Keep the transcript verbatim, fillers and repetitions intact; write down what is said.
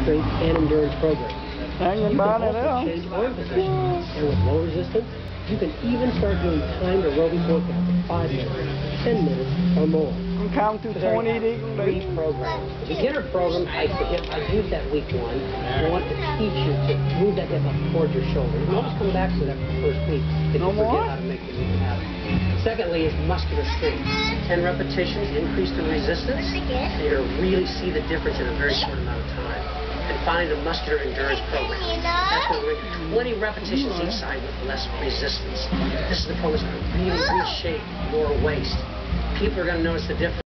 strength and endurance programs. Hanging You can by it also out. change arm positions, and with low resistance, you can even start doing timed aerobic workouts in five minutes, ten minutes, or more. I'm counting to twenty to Three programs. The beginner program, I, hip, I used that week one. I want to teach you to move that hip up towards your shoulder. You can always come back to that for the first week if No you forget more? how to make the movement happen. Secondly is muscular strength. ten repetitions, increase the resistance, and you're going to really see the difference in a very short amount of time. And finally, the muscular endurance program. That's going to bring twenty repetitions each side with less resistance. This is the program that's going to really reshape your waist. People are going to notice the difference.